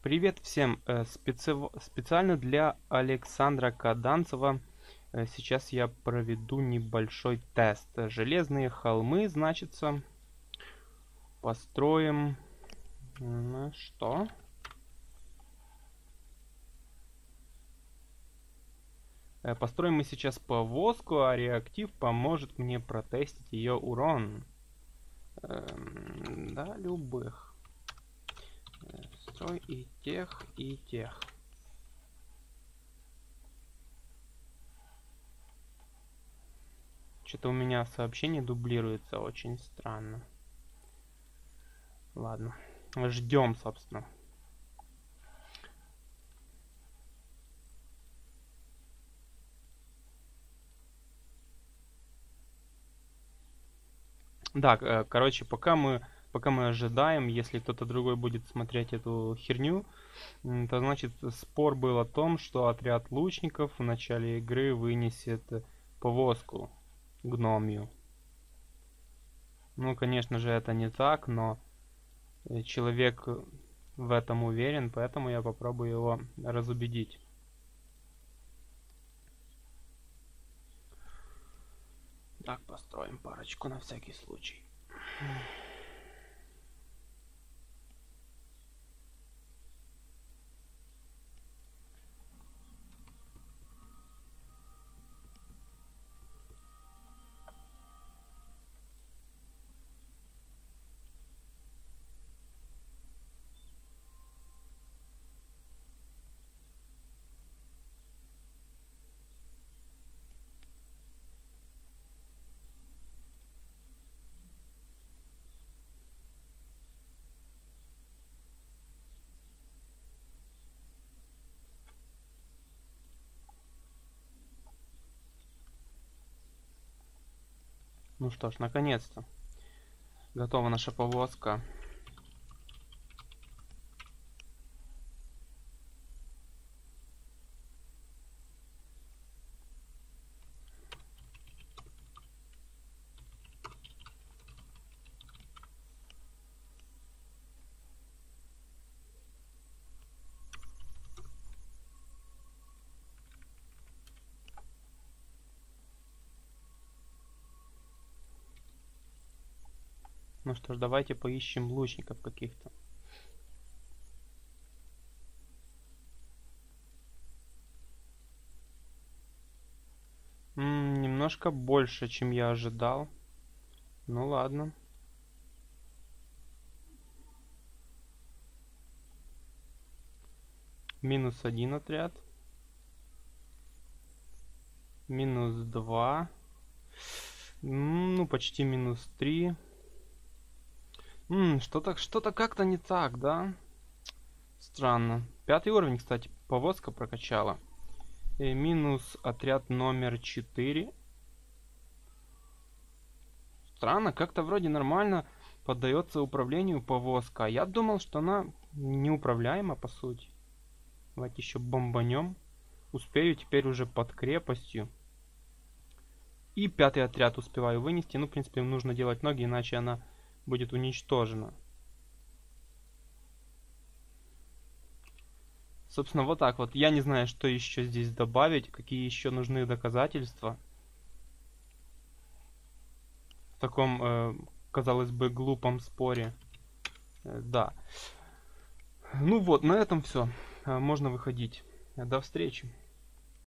Привет всем! Специально для Александра Каданцева сейчас я проведу небольшой тест. Железные холмы, значится, построим... Что? Построим мы сейчас повозку, а реактив поможет мне протестить ее урон. Да, любых. Строй и тех, и тех. Что-то у меня сообщение дублируется, очень странно. Ладно, ждем, собственно. Да, короче, пока мы ожидаем, если кто-то другой будет смотреть эту херню, то значит спор был о том, что отряд лучников в начале игры вынесет повозку гномью. Ну, конечно же, это не так, но человек в этом уверен, поэтому я попробую его разубедить. Так, построим парочку на всякий случай. Ну что ж, наконец-то готова наша повозка. Ну что ж, давайте поищем лучников каких-то. Немножко больше, чем я ожидал. Ну ладно. -1 отряд. -2. Ну, почти -3. Что-то как-то не так, да? Странно. 5-й уровень, кстати, повозка прокачала. Минус отряд номер 4. Странно, как-то вроде нормально поддается управлению повозка. Я думал, что она неуправляема, по сути. Давайте еще бомбанем. Успею теперь уже под крепостью. И 5-й отряд успеваю вынести. Ну, в принципе, нужно делать ноги, иначе она будет уничтожена. Собственно, вот так вот. Я не знаю, что еще здесь добавить, какие еще нужны доказательства. В таком, казалось бы, глупом споре. Да. Ну вот, на этом все. Можно выходить. До встречи.